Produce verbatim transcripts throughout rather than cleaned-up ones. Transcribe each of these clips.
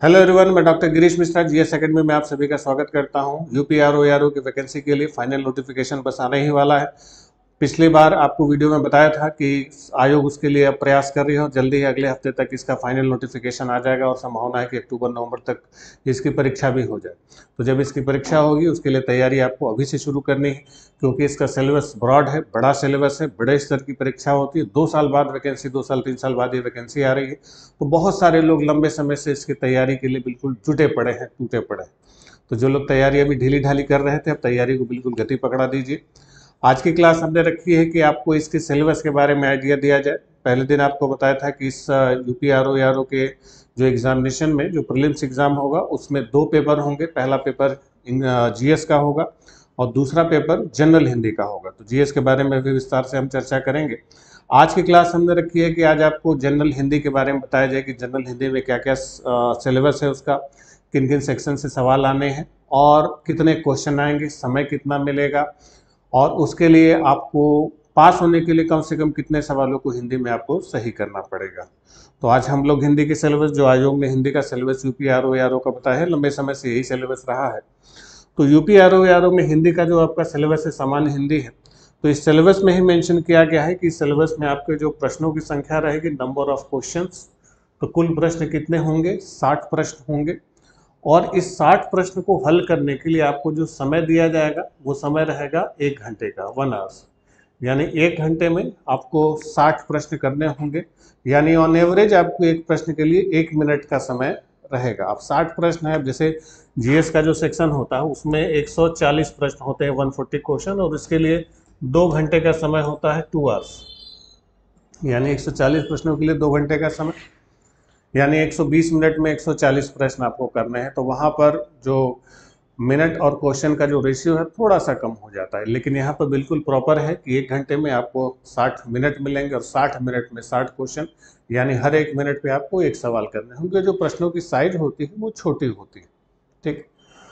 Hello everyone, मैं doctor Girish Mishra GS academy में आप सभी का स्वागत करता हूं। यूपीआरओ एआरओ की वैकेंसी के लिए फाइनल नोटिफिकेशन बस आने ही वाला है। पिछली बार आपको वीडियो में बताया था कि आयोग उसके लिए अब प्रयास कर रही है और जल्दी ही अगले हफ्ते तक इसका फाइनल नोटिफिकेशन आ जाएगा और संभावना है कि अक्टूबर नवंबर तक इसकी परीक्षा भी हो जाए। तो जब इसकी परीक्षा होगी उसके लिए तैयारी आपको अभी से शुरू करनी है, क्योंकि इसका सिलेबस ब्रॉड है, बड़ा सिलेबस है, बड़े स्तर की परीक्षा होती है। दो साल बाद वैकेंसी, दो साल तीन साल बाद ये वैकेंसी आ रही है, तो बहुत सारे लोग लंबे समय से इसकी तैयारी के लिए बिल्कुल जुटे पड़े हैं, टूटे पड़े हैं। तो जो लोग तैयारी अभी ढीली ढाली कर रहे थे, अब तैयारी को बिल्कुल गति पकड़ा दीजिए। आज की क्लास हमने रखी है कि आपको इसके सिलेबस के बारे में आइडिया दिया जाए। पहले दिन आपको बताया था कि इस यूपीआरओ एआरओ के जो एग्जामिनेशन में जो प्रीलिम्स एग्जाम होगा उसमें दो पेपर होंगे। पहला पेपर जीएस का होगा और दूसरा पेपर जनरल हिंदी का होगा। तो जीएस के बारे में भी विस्तार से हम चर्चा करेंगे। आज की क्लास हमने रखी है कि आज आपको जनरल हिंदी के बारे में बताया जाए कि जनरल हिंदी में क्या क्या सिलेबस है, उसका किन किन सेक्शन से सवाल आने हैं और कितने क्वेश्चन आएंगे, समय कितना मिलेगा और उसके लिए आपको पास होने के लिए कम से कम कितने सवालों को हिंदी में आपको सही करना पड़ेगा। तो आज हम लोग हिंदी के सिलेबस, जो आयोग ने हिंदी का सिलेबस यूपीआरओ एआरओ का बताया है, लंबे समय से यही सिलेबस रहा है। तो यूपीआरओ एआरओ में हिंदी का जो आपका सिलेबस है सामान्य हिंदी है। तो इस सिलेबस में ही मेंशन किया गया है कि इस सिलेबस में आपके जो प्रश्नों की संख्या रहेगी, नंबर ऑफ क्वेश्चंस, तो कुल प्रश्न कितने होंगे, साठ प्रश्न होंगे। और इस साठ प्रश्न को हल करने के लिए आपको जो समय दिया जाएगा वो समय रहेगा एक घंटे का, वन आवर्स। यानी एक घंटे में आपको साठ प्रश्न करने होंगे, यानी ऑन एवरेज आपको एक प्रश्न के लिए एक मिनट का समय रहेगा। अब साठ प्रश्न है, जैसे जीएस का जो सेक्शन होता है उसमें एक सौ चालीस प्रश्न होते हैं, एक सौ चालीस क्वेश्चन, और इसके लिए दो घंटे का समय होता है, टू आवर्स। यानी एक सौ चालीस प्रश्नों के लिए दो घंटे का समय, यानी एक सौ बीस मिनट में एक सौ चालीस प्रश्न आपको करने हैं। तो वहाँ पर जो मिनट और क्वेश्चन का जो रेशियो है थोड़ा सा कम हो जाता है, लेकिन यहाँ पर बिल्कुल प्रॉपर है कि एक घंटे में आपको साठ मिनट मिलेंगे और साठ मिनट में साठ क्वेश्चन, यानी हर एक मिनट पे आपको एक सवाल करने होंगे। जो प्रश्नों की साइज होती है वो छोटी होती है, ठीक।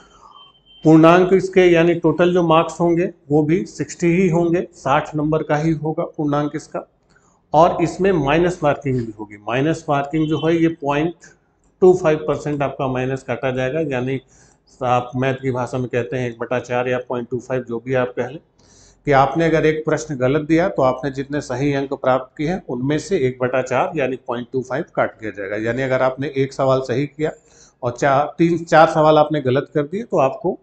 पूर्णांक इसके यानी टोटल जो मार्क्स होंगे वो भी साठ ही होंगे, साठ नंबर का ही होगा पूर्णांक इसका। और इसमें माइनस मार्किंग भी होगी। माइनस मार्किंग जो है ये पॉइंट टू फाइव परसेंट आपका माइनस काटा जाएगा, यानी आप मैथ की भाषा में कहते हैं एक बटा चार या पॉइंट टू फाइव, जो भी आप कह लें, कि आपने अगर एक प्रश्न गलत दिया तो आपने जितने सही अंक प्राप्त किए हैं उनमें से एक बटा चार यानी पॉइंट टू फाइव काट दिया जाएगा। यानी अगर आपने एक सवाल सही किया और चार तीन चार सवाल आपने गलत कर दिए तो आपको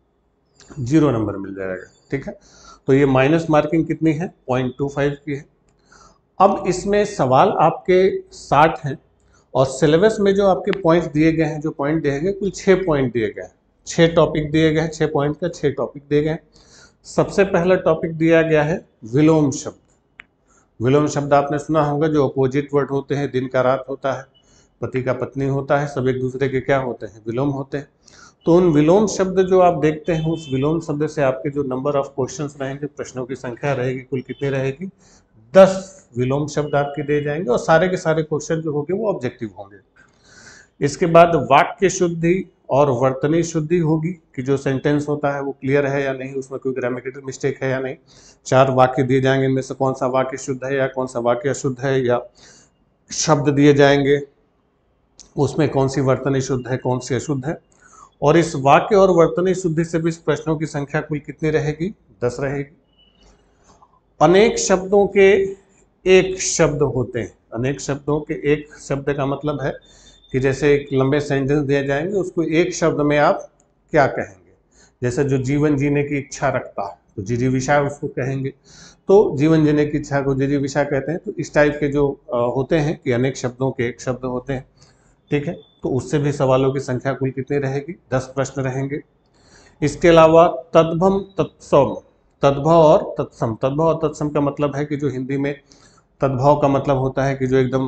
जीरो नंबर मिल जाएगा, ठीक है। तो ये माइनस मार्किंग कितनी है, पॉइंट टू फाइव की है। अब इसमें सवाल आपके साठ हैं और सिलेबस में जो आपके पॉइंट्स दिए गए हैं, जो पॉइंट दिए गए, कुल छः पॉइंट दिए गए हैं, छः टॉपिक दिए गए हैं, छः पॉइंट का छः टॉपिक दिए गए हैं। सबसे पहला टॉपिक दिया गया है विलोम शब्द। विलोम शब्द आपने सुना होगा, जो अपोजिट वर्ड होते हैं, दिन का रात होता है, पति का पत्नी होता है, सब एक दूसरे के क्या होते हैं, विलोम होते हैं। तो उन विलोम शब्द जो आप देखते हैं, उस विलोम शब्द से आपके जो नंबर ऑफ क्वेश्चंस रहेंगे, प्रश्नों की संख्या रहेगी, कुल कितनी रहेगी, दस विलोम शब्द आपके दिए जाएंगे और सारे के सारे क्वेश्चन जो होंगे वो ऑब्जेक्टिव होंगे। इसके बाद वाक्य शुद्धि और वर्तनी शुद्धि होगी, कि जो सेंटेंस होता है वो क्लियर है या नहीं, उसमें कोई ग्रामेटिकल मिस्टेक है या नहीं। चार वाक्य दिए जाएंगे, इनमें से कौन सा वाक्य शुद्ध है या कौन सा वाक्य अशुद्ध है, या शब्द दिए जाएंगे उसमें कौन सी वर्तनी शुद्ध है, कौन सी अशुद्ध है। और इस वाक्य और वर्तनी शुद्धि से भी इस प्रश्नों की संख्या कुल कितनी रहेगी, दस रहेगी। अनेक शब्दों के एक शब्द होते हैं। अनेक शब्दों के एक शब्द का मतलब है कि जैसे एक लंबे सेंटेंस दिए जाएंगे, उसको एक शब्द में आप क्या कहेंगे। जैसे जो जीवन जीने की इच्छा रखता है तो जिजीविषा उसको कहेंगे, तो जीवन जीने की इच्छा को जिजीविषा कहते हैं। तो इस टाइप के जो होते हैं कि अनेक शब्दों के एक शब्द होते हैं, ठीक है। तो उससे भी सवालों की संख्या कुल कितनी रहेगी, दस प्रश्न रहेंगे। इसके अलावा तद्भव तत्सम, तद्भव और तत्सम। तद्भव और तत्सम का मतलब है कि जो हिंदी में तद्भव का मतलब होता है कि जो एकदम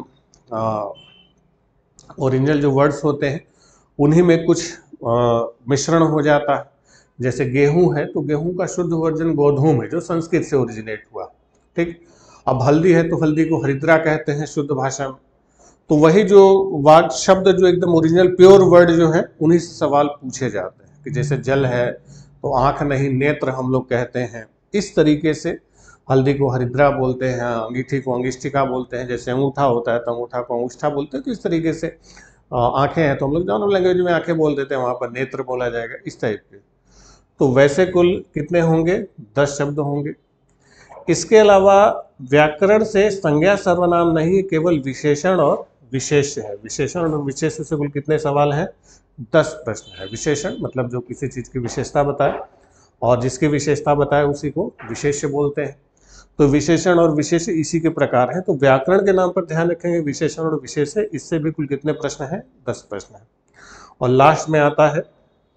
ओरिजिनल जो वर्ड्स होते हैं उन्हीं में कुछ आ, मिश्रण हो जाता है। जैसे गेहूं है तो गेहूं का शुद्ध वर्जन गोधूम है, जो संस्कृत से ओरिजिनेट हुआ, ठीक। अब हल्दी है तो हल्दी को हरिद्रा कहते हैं शुद्ध भाषा में। तो वही जो वाक शब्द जो एकदम ओरिजिनल प्योर वर्ड जो है उन्हीं से सवाल पूछे जाते हैं, कि जैसे जल है तो आंख नहीं नेत्र हम लोग कहते हैं। इस तरीके से हल्दी को हरिद्रा बोलते हैं, अंगीठी को अंगिष्ठिका बोलते हैं, जैसे अंगूठा होता है तो अंगूठा को अंगुष्ठा बोलते हैं। तो इस तरीके से आंखें हैं तो हम लोग दोनों लैंग्वेज में आंखें बोल देते हैं, वहाँ पर नेत्र बोला जाएगा, इस टाइप के। तो वैसे कुल कितने होंगे? दस शब्द होंगे। इसके अलावा व्याकरण से संज्ञा सर्वनाम नहीं, केवल विशेषण और विशेष्य है। विशेषण और विशेष्य से कुल कितने सवाल हैं? दस प्रश्न है। विशेषण मतलब जो किसी चीज़ की विशेषता बताए, और जिसकी विशेषता बताए उसी को विशेष्य बोलते हैं। तो विशेषण और विशेष्य इसी के प्रकार हैं। तो व्याकरण के नाम पर ध्यान रखेंगे विशेषण और विशेष्य, इससे भी कुल कितने प्रश्न हैं? दस प्रश्न हैं। और लास्ट में आता है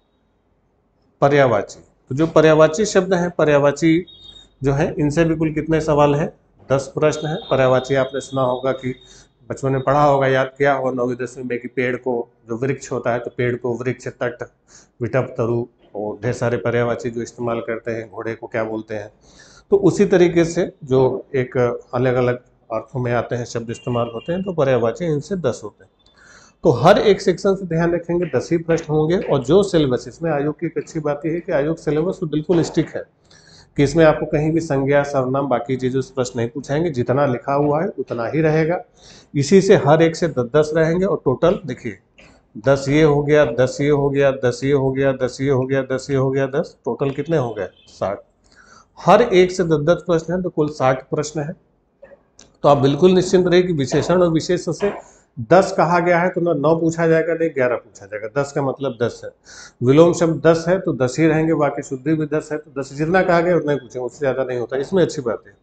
पर्यायवाची। तो जो पर्यायवाची शब्द हैं, पर्यायवाची जो है, इनसे भी कुल कितने सवाल हैं? दस प्रश्न हैं। पर्यायवाची आपने सुना होगा कि बचपन में पढ़ा होगा, याद किया होगा नौवीं दसवीं में कि पेड़ को, जो वृक्ष होता है तो पेड़ को वृक्ष, तट, विटप, तरु, और ढेर सारे पर्यायवाची जो इस्तेमाल करते हैं। घोड़े को क्या बोलते हैं? तो उसी तरीके से जो एक अलग अलग अर्थों में आते हैं शब्द इस्तेमाल होते हैं, तो पर्यायवाची इनसे दस होते हैं। तो हर एक सेक्शन से ध्यान रखेंगे दस ही प्रश्न होंगे। और जो सिलेबस, इसमें आयोग की एक अच्छी बात यह है कि आयोग सिलेबस तो बिल्कुल स्टिक है कि इसमें आपको कहीं भी संज्ञा, सर्वनाम, बाकी चीज़ों से प्रश्न नहीं पूछाएंगे। जितना लिखा हुआ है उतना ही रहेगा। इसी से हर एक से दस दस रहेंगे। और टोटल देखिए, दस ये हो गया, दस ये हो गया, दस ये हो गया, दस ये हो गया, दस ये हो गया, दस, टोटल कितने हो गए? साठ। हर एक से दस दस प्रश्न है तो कुल साठ प्रश्न है। तो आप बिल्कुल निश्चिंत रहिए कि विशेषण और विशेष से दस कहा गया है तो ना नौ पूछा जाएगा, नहीं ग्यारह पूछा जाएगा। दस का मतलब दस है। विलोम शब्द दस है तो दस ही रहेंगे, बाकी शुद्धि भी दस है तो दस, जितना कहा गया उतना ही पूछेंगे, उससे ज़्यादा नहीं होता। इसमें अच्छी बात है।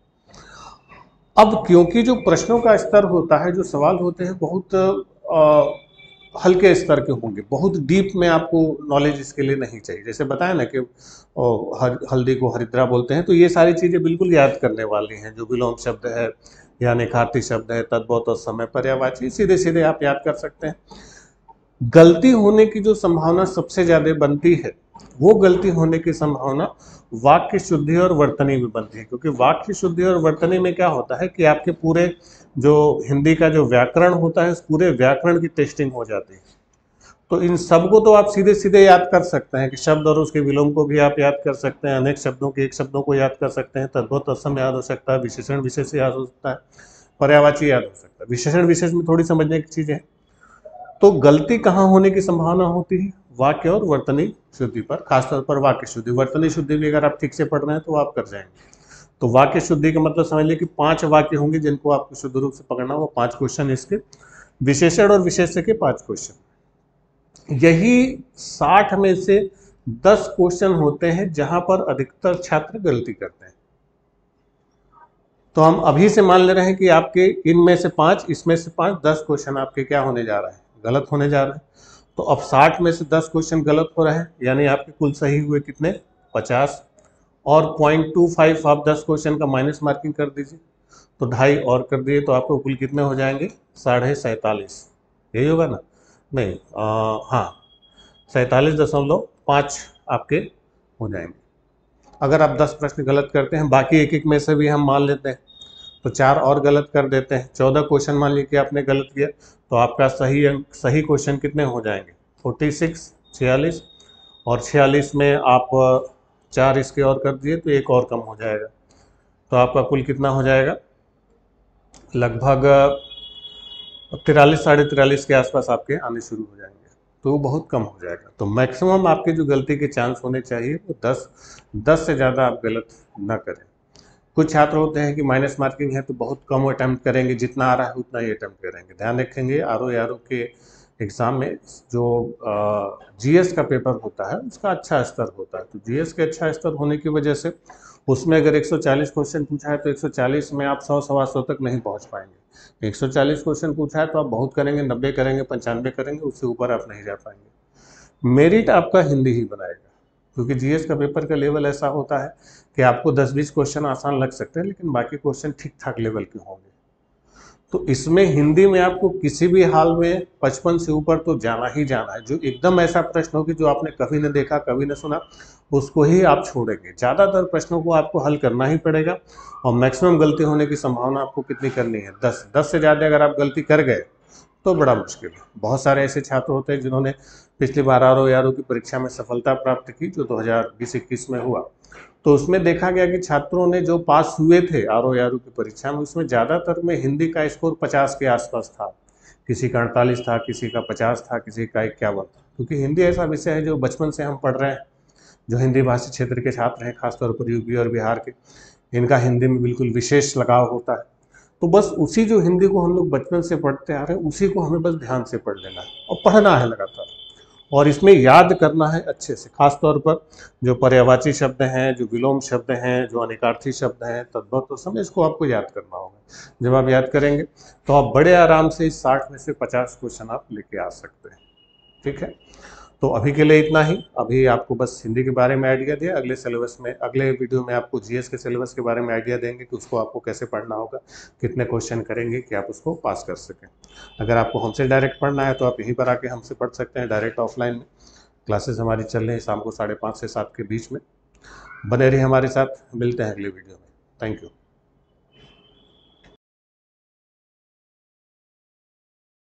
अब क्योंकि जो प्रश्नों का स्तर होता है, जो सवाल होते हैं, बहुत आ, हल्के स्तर के होंगे, बहुत डीप में आपको नॉलेज इसके लिए नहीं चाहिए। जैसे बताया ना कि हर हल्दी को हरिद्रा बोलते हैं, तो ये सारी चीज़ें बिल्कुल याद करने वाली हैं। जो विलोम शब्द है या निखारती शब्द है, तद्भव, समय, पर्यायवाची, सीधे सीधे आप याद कर सकते हैं। गलती होने की जो संभावना सबसे ज़्यादा बनती है, वो गलती होने की संभावना वाक्य शुद्धि और वर्तनी में बनती है। क्योंकि वाक्य शुद्धि और वर्तनी में क्या होता है कि आपके पूरे जो हिंदी का जो व्याकरण होता है, उस पूरे व्याकरण की टेस्टिंग हो जाती है। तो इन सब को तो आप सीधे सीधे याद कर सकते हैं कि शब्द और उसके विलोम को भी आप याद कर सकते हैं, अनेक शब्दों के एक शब्दों को याद कर सकते हैं, तद्भव तत्सम याद हो सकता है, विशेषण विशेष याद हो सकता है, पर्यायवाची याद हो सकता है। विशेषण विशेष में थोड़ी समझने की चीज़ है। तो गलती कहाँ होने की संभावना होती है? वाक्य और वर्तनी शुद्धि पर, खासतौर पर वाक्य शुद्धि। वर्तनी शुद्धि भी अगर आप ठीक से पढ़ रहे हैं तो आप कर जाएंगे। तो वाक्य शुद्धि का मतलब समझ लीजिए कि पांच वाक्य होंगे जिनको आपको शुद्ध रूप से पकड़ना, वो पांच क्वेश्चन इसके। विशेषण और विशेष्य के पांच क्वेश्चन। यही साठ में से दस क्वेश्चन होते हैं जहां पर अधिकतर छात्र गलती करते हैं। तो हम अभी से मान ले रहे हैं कि आपके इनमें से पांच, इसमें से पांच, दस क्वेश्चन आपके क्या होने जा रहे हैं? गलत होने जा रहे हैं। तो अब साठ में से दस क्वेश्चन गलत हो रहे हैं, यानी आपके कुल सही हुए कितने? पचास। और पॉइंट टू फाइव आप दस क्वेश्चन का माइनस मार्किंग कर दीजिए, तो ढाई और कर दिए, तो आपको कुल कितने हो जाएंगे? साढ़े सैंतालीस। यही होगा ना? नहीं, आ, हाँ, सैंतालीस दशमलव पाँच आपके हो जाएंगे। अगर आप दस प्रश्न गलत करते हैं, बाकी एक एक में से भी हम मान लेते हैं तो चार और गलत कर देते हैं, चौदह क्वेश्चन मान लीजिए कि आपने गलत किया, तो आपका सही अंक, सही क्वेश्चन कितने हो जाएंगे? छियालीस, छियालीस। और छियालीस में आप चार इसके और कर दिए तो एक और कम हो जाएगा, तो आपका कुल कितना हो जाएगा? लगभग तिरालीस, साढ़े तिरालीस के आसपास आपके आने शुरू हो जाएंगे, तो वो बहुत कम हो जाएगा। तो मैक्सिमम आपके जो गलती के चांस होने चाहिए वो दस, दस से ज़्यादा आप गलत ना करें। कुछ छात्र होते हैं कि माइनस मार्किंग है तो बहुत कम अटैम्प्ट करेंगे, जितना आ रहा है उतना ही अटैम्प्ट करेंगे। ध्यान रखेंगे आर ओ आर ओ के एग्ज़ाम में जो जीएस का पेपर होता है उसका अच्छा स्तर होता है। तो जीएस के अच्छा स्तर होने की वजह से उसमें अगर एक सौ चालीस क्वेश्चन पूछा है तो एक सौ चालीस में आप सौ सवा सौ तक नहीं पहुंच पाएंगे। एक सौ चालीस क्वेश्चन पूछा है तो आप बहुत करेंगे, नब्बे करेंगे, पंचानवे करेंगे, उससे ऊपर आप नहीं जा पाएंगे। मेरिट आपका हिंदी ही बनाएगा, क्योंकि जीएस का पेपर का लेवल ऐसा होता है कि आपको दस बीस क्वेश्चन आसान लग सकते हैं, लेकिन बाकी क्वेश्चन ठीक ठाक लेवल के होंगे। तो इसमें हिंदी में आपको किसी भी हाल में पचपन से ऊपर तो जाना ही जाना है। जो एकदम ऐसा प्रश्न हो कि जो आपने कभी न देखा, कभी न सुना, उसको ही आप छोड़ेंगे। ज़्यादातर प्रश्नों को आपको हल करना ही पड़ेगा। और मैक्सिमम गलती होने की संभावना आपको कितनी करनी है? दस। दस से ज़्यादा अगर आप गलती कर गए तो बड़ा मुश्किल है। बहुत सारे ऐसे छात्र होते हैं जिन्होंने पिछली बार आर ओ आर ओ की परीक्षा में सफलता प्राप्त की, जो दो हज़ार बीस इक्कीस में हुआ। तो उसमें देखा गया कि छात्रों ने जो पास हुए थे आर ओ आर ओ की परीक्षा में, उसमें ज़्यादातर में हिंदी का स्कोर पचास के आसपास था। किसी का अड़तालीस था, किसी का पचास था, किसी का इक्यावन था, क्योंकि हिंदी ऐसा विषय है जो बचपन से हम पढ़ रहे हैं। जो हिंदी भाषी क्षेत्र के छात्र हैं, खासतौर पर यूपी और बिहार के, इनका हिंदी में बिल्कुल विशेष लगाव होता है। तो बस उसी जो हिंदी को हम लोग बचपन से पढ़ते आ रहे हैं, उसी को हमें बस ध्यान से पढ़ लेना है और पढ़ना है लगातार, और इसमें याद करना है अच्छे से। खासतौर पर जो पर्यायवाची शब्द हैं, जो विलोम शब्द हैं, जो अनेकार्थी शब्द हैं, तद्भव तो समय, इसको आपको याद करना होगा। जब आप याद करेंगे तो आप बड़े आराम से इस साठ में से पचास क्वेश्चन आप लेके आ सकते हैं। ठीक है, तो अभी के लिए इतना ही। अभी आपको बस हिंदी के बारे में आइडिया दिया। अगले सिलेबस में, अगले वीडियो में आपको जीएस के सिलेबस के बारे में आइडिया देंगे कि उसको आपको कैसे पढ़ना होगा, कितने क्वेश्चन करेंगे कि आप उसको पास कर सकें। अगर आपको हमसे डायरेक्ट पढ़ना है तो आप यहीं पर आके हमसे पढ़ सकते हैं, डायरेक्ट ऑफलाइन में। क्लासेस हमारी चल रही हैं शाम को साढ़े पाँच से सात के बीच में। बने रहिए हमारे साथ, मिलते हैं अगले वीडियो में। Thank you.